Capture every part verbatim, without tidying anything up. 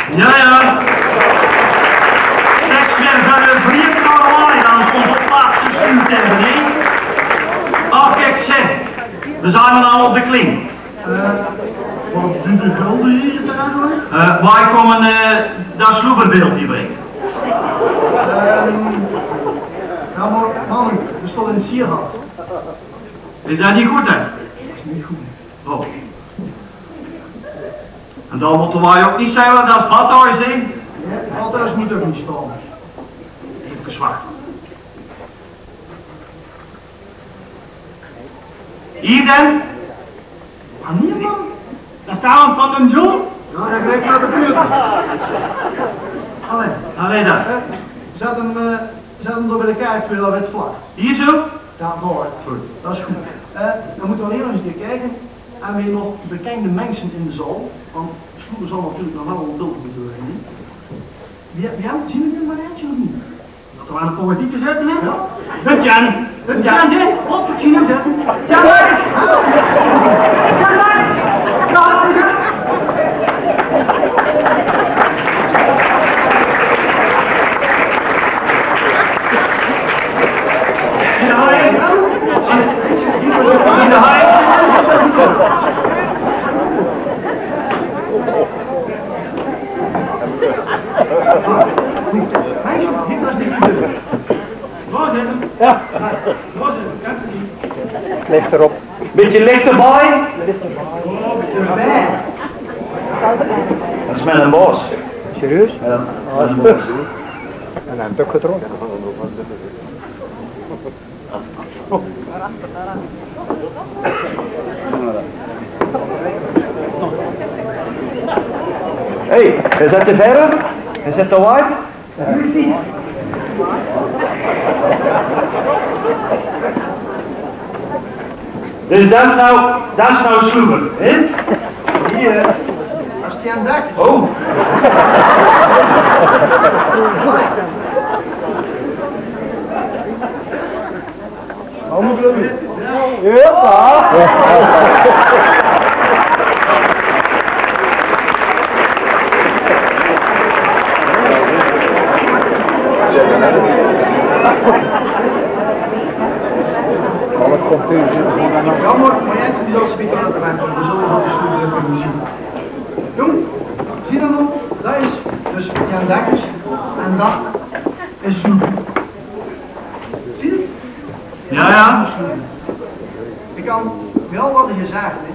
Ja, ja. Best weer van de vriend allemaal aan onze plaats gestuurd en beneden. Oh, kijk, zeg. We zijn al op de kling. Uh, wat doet de gulden hier eigenlijk? Uh, wij komen uh, dat sloeberbeeld hier brengen. Um, ja, maar mannen, we stonden in het sierhad. Is dat niet goed, hè? Dat is niet goed. Oh. En dan moeten wij ook niet zeggen dat het badhuis is. Ja, badhuis moet ook niet staan. Even wachten. Hier dan? Wanneer man? Daar staan we van een John. Ja, dat grijpt naar de buurt. Allee. Allee dan. Uh, zet hem, uh, zet hem door bij de kerk voor dat wit vlag. Hier zo? Ja, daar. Goed. Dat is goed. Uh, dan moeten we alleen nog eens een keer kijken. En weer nog bekende mensen in de zaal. Want Sloeber zal natuurlijk nog wel een beeld moeten worden. Wie, wie hebben, zien we dit maar eentje of niet? Dat we aan de politieke zetten, hè? Ja. Goed, Jan. Goed, Jan, zeg. Wat voor Jan zetten? Jan, waar is? Jan, waar is? Ja, dat is het. In de haai. In de haai. Mensen, dit was niet gebeurd. Waar zit hem? Ja. Waar zit hem? Kijk eens. Licht erop. Beetje licht erbij. Erbij. Dat is met een bos. Serieus? Ja. Oh, dat is mooi. En hij heeft ook gedronken. Hé, hey, is dat te ver? Is dat te wijd? Dus dat is nou, dat is nou Sloeber, hè? Hier, als die aan het dak is. Oh! Hou me bloemen. Ja. Alles komt in. Jammer, maar Jensen die zal spieken aan het terrein komen. We zullen wel de Sloeber kunnen zien. Jong, zie je dan? Dat is dus Jan Dekkers en dat is Sloeber. Zie je het? Ja, ja. Ik kan wel wat je zegt, hè.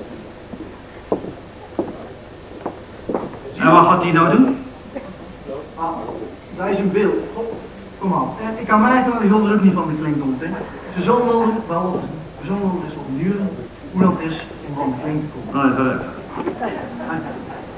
En wat gaat hij nou doen? Ah, dat is een beeld. Goh, kom aan. Eh, ik kan merken dat de gulden ook niet van de klink komt, hè. Ze zullen wel, wel we zullen wel eens opnieuw hoe dat is om van de klink te komen. Nou, dat is En